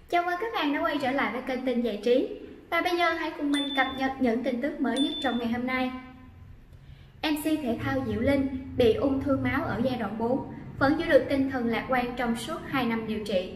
Chào mừng các bạn đã quay trở lại với kênh tin giải trí. Và bây giờ hãy cùng mình cập nhật những tin tức mới nhất trong ngày hôm nay. MC thể thao Diệu Linh bị ung thư máu ở giai đoạn 4, vẫn giữ được tinh thần lạc quan trong suốt 2 năm điều trị.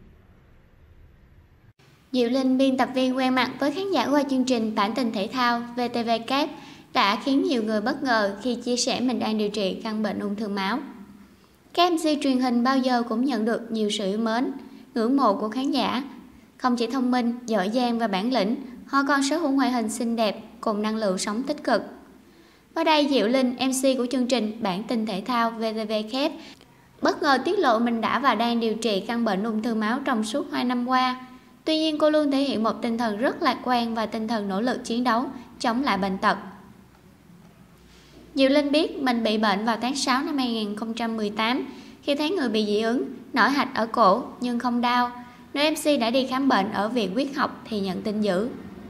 Diệu Linh, biên tập viên quen mặt với khán giả qua chương trình Bản tin thể thao VTV Kép, đã khiến nhiều người bất ngờ khi chia sẻ mình đang điều trị căn bệnh ung thư máu. Các MC truyền hình bao giờ cũng nhận được nhiều sự yêu mến, ngưỡng mộ của khán giả. Không chỉ thông minh, giỏi giang và bản lĩnh, họ còn sở hữu ngoại hình xinh đẹp cùng năng lượng sống tích cực. Mới đây, Diệu Linh, MC của chương trình Bản tin thể thao VTV Kép, bất ngờ tiết lộ mình đã và đang điều trị căn bệnh ung thư máu trong suốt 2 năm qua. Tuy nhiên, cô luôn thể hiện một tinh thần rất lạc quan và tinh thần nỗ lực chiến đấu, chống lại bệnh tật. Diệu Linh biết mình bị bệnh vào tháng 6 năm 2018 khi thấy người bị dị ứng, nổi hạch ở cổ nhưng không đau. Nữ MC đã đi khám bệnh ở Viện Huyết học thì nhận tin dữ.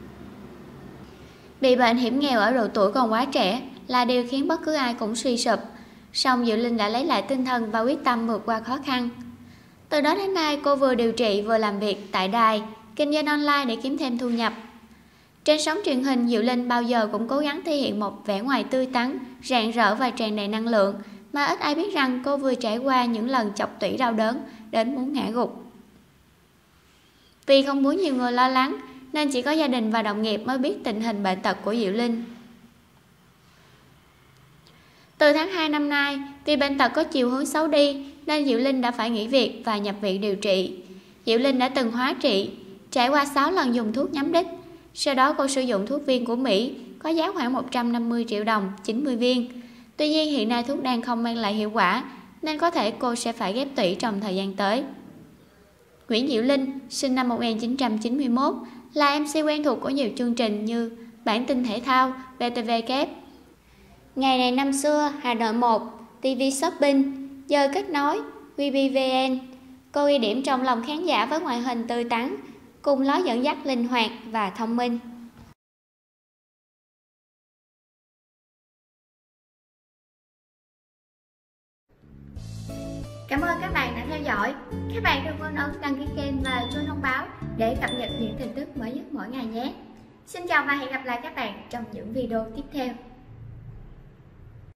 Bị bệnh hiểm nghèo ở độ tuổi còn quá trẻ là điều khiến bất cứ ai cũng suy sụp. Song Diệu Linh đã lấy lại tinh thần và quyết tâm vượt qua khó khăn. Từ đó đến nay, cô vừa điều trị vừa làm việc tại đài, kinh doanh online để kiếm thêm thu nhập. Trên sóng truyền hình, Diệu Linh bao giờ cũng cố gắng thể hiện một vẻ ngoài tươi tắn, rạng rỡ và tràn đầy năng lượng, mà ít ai biết rằng cô vừa trải qua những lần chọc tủy đau đớn đến muốn ngã gục. Vì không muốn nhiều người lo lắng, nên chỉ có gia đình và đồng nghiệp mới biết tình hình bệnh tật của Diệu Linh. Từ tháng 2 năm nay, vì bệnh tật có chiều hướng xấu đi, nên Diệu Linh đã phải nghỉ việc và nhập viện điều trị. Diệu Linh đã từng hóa trị, trải qua 6 lần dùng thuốc nhắm đích. Sau đó cô sử dụng thuốc viên của Mỹ, có giá khoảng 150 triệu đồng, 90 viên. Tuy nhiên hiện nay thuốc đang không mang lại hiệu quả, nên có thể cô sẽ phải ghép tủy trong thời gian tới. Nguyễn Diệu Linh, sinh năm 1991, là MC quen thuộc của nhiều chương trình như Bản tin thể thao, VTV Kép, Ngày này năm xưa, Hà Nội 1, TV Shopping, Giờ kết nối, VBVN. Cô ghi điểm trong lòng khán giả với ngoại hình tươi tắn, cùng lối dẫn dắt linh hoạt và thông minh. Cảm ơn các bạn đã theo dõi. Các bạn đừng quên ấn đăng ký kênh và chuông thông báo để cập nhật những tin tức mới nhất mỗi ngày nhé. Xin chào và hẹn gặp lại các bạn trong những video tiếp theo.